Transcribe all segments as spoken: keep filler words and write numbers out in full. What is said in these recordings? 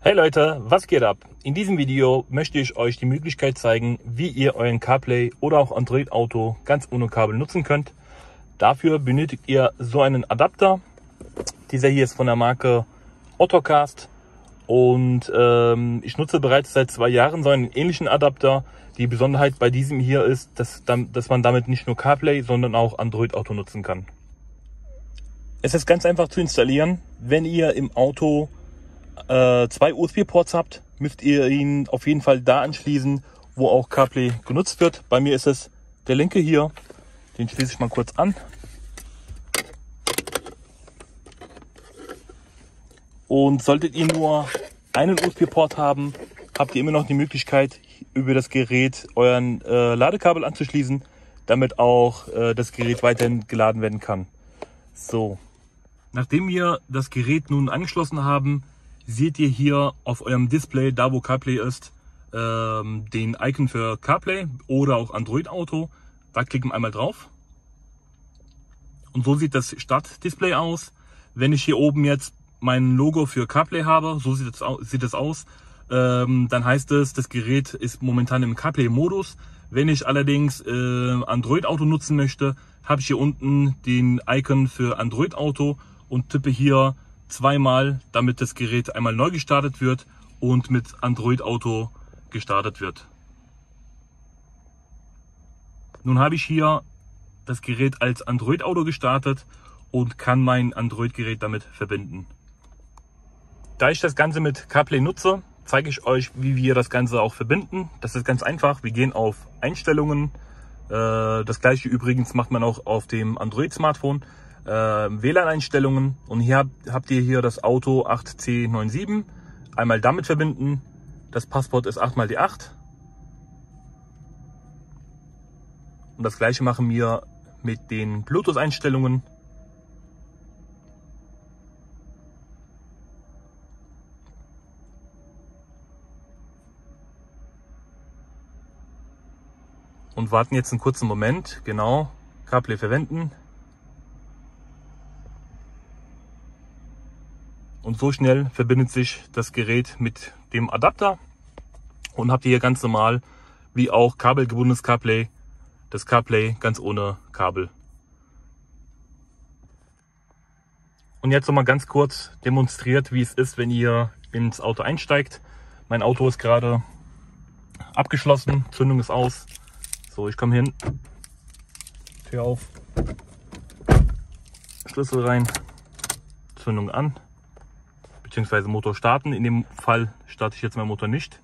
Hey Leute, was geht ab? In diesem Video möchte ich euch die Möglichkeit zeigen, wie ihr euren CarPlay oder auch Android Auto ganz ohne Kabel nutzen könnt. Dafür benötigt ihr so einen Adapter. Dieser hier ist von der Marke Ottocast und ähm, ich nutze bereits seit zwei Jahren so einen ähnlichen Adapter. Die Besonderheit bei diesem hier ist, dass, dass man damit nicht nur CarPlay, sondern auch Android Auto nutzen kann. Es ist ganz einfach zu installieren. Wenn ihr im Auto äh, zwei U S B-Ports habt, müsst ihr ihn auf jeden Fall da anschließen, wo auch CarPlay genutzt wird. Bei mir ist es der linke hier. Den schließe ich mal kurz an. Und solltet ihr nur einen U S B-Port haben, habt ihr immer noch die Möglichkeit, über das Gerät euren äh, Ladekabel anzuschließen, damit auch äh, das Gerät weiterhin geladen werden kann. So, nachdem wir das Gerät nun angeschlossen haben, seht ihr hier auf eurem Display, da wo CarPlay ist, ähm, den Icon für CarPlay oder auch Android Auto. Da klicken wir einmal drauf. Und so sieht das Startdisplay aus. Wenn ich hier oben jetzt mein Logo für CarPlay habe, so sieht es aus, sieht es aus ähm, dann heißt es, das Gerät ist momentan im CarPlay-Modus. Wenn ich allerdings äh, Android Auto nutzen möchte, habe ich hier unten den Icon für Android Auto und tippe hier zweimal, damit das Gerät einmal neu gestartet wird und mit Android Auto gestartet wird. Nun habe ich hier das Gerät als Android Auto gestartet und kann mein Android Gerät damit verbinden. Da ich das Ganze mit CarPlay nutze, zeige ich euch, wie wir das Ganze auch verbinden. Das ist ganz einfach. Wir gehen auf Einstellungen. Das gleiche übrigens macht man auch auf dem Android Smartphone. W L A N-Einstellungen. Und hier habt ihr hier das Auto acht C neun sieben. Einmal damit verbinden. Das Passwort ist acht mal die acht. Und das gleiche machen wir mit den Bluetooth-Einstellungen. Und warten jetzt einen kurzen Moment. Genau, CarPlay verwenden. Und so schnell verbindet sich das Gerät mit dem Adapter. Und habt ihr hier ganz normal, wie auch kabelgebundenes CarPlay, das CarPlay ganz ohne Kabel. Und jetzt noch mal ganz kurz demonstriert, wie es ist, wenn ihr ins Auto einsteigt. Mein Auto ist gerade abgeschlossen, Zündung ist aus. So, ich komme hin, Tür auf, Schlüssel rein, Zündung an, beziehungsweise Motor starten. In dem Fall starte ich jetzt meinen Motor nicht.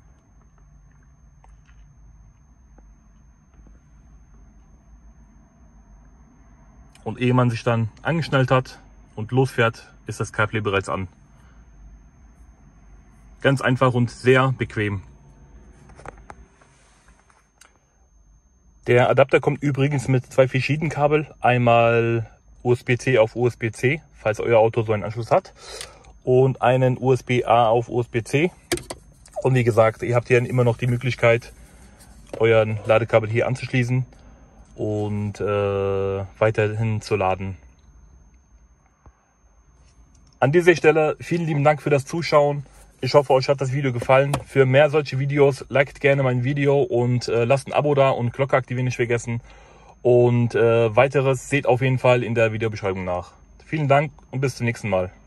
Und ehe man sich dann angeschnallt hat und losfährt, ist das CarPlay bereits an. Ganz einfach und sehr bequem. Der Adapter kommt übrigens mit zwei verschiedenen Kabel. Einmal U S B C auf U S B C, falls euer Auto so einen Anschluss hat. Und einen U S B A auf U S B C. Und wie gesagt, ihr habt hier immer noch die Möglichkeit, euren Ladekabel hier anzuschließen und äh, weiterhin zu laden. An dieser Stelle vielen lieben Dank für das Zuschauen. Ich hoffe, euch hat das Video gefallen. Für mehr solche Videos liked gerne mein Video und äh, lasst ein Abo da und Glocke aktivieren nicht vergessen. Und äh, weiteres seht auf jeden Fall in der Videobeschreibung nach. Vielen Dank und bis zum nächsten Mal.